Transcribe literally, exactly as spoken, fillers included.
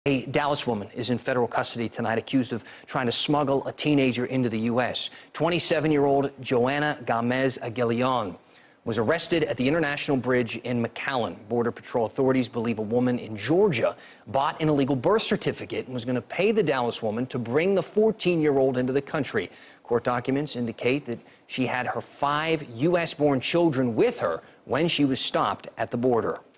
A Dallas woman is in federal custody tonight, accused of trying to smuggle a teenager into the U S twenty-seven-year-old Joanna Gamez-Aguillon was arrested at the International Bridge in McAllen. Border Patrol authorities believe a woman in Georgia bought an illegal birth certificate and was going to pay the Dallas woman to bring the fourteen-year-old into the country. Court documents indicate that she had her five U S-born children with her when she was stopped at the border.